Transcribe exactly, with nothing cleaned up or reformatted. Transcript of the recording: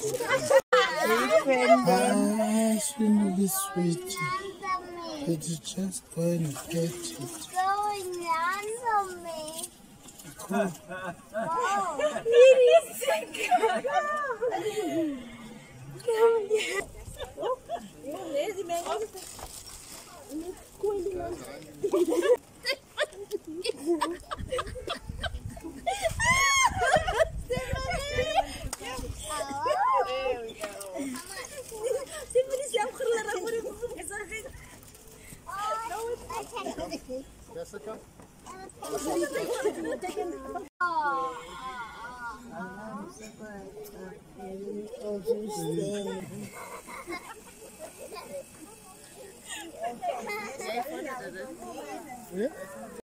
Ah, shouldn't be sweet. But you just go and get it. Going under me. Cool. Oh. Jessica? Oh.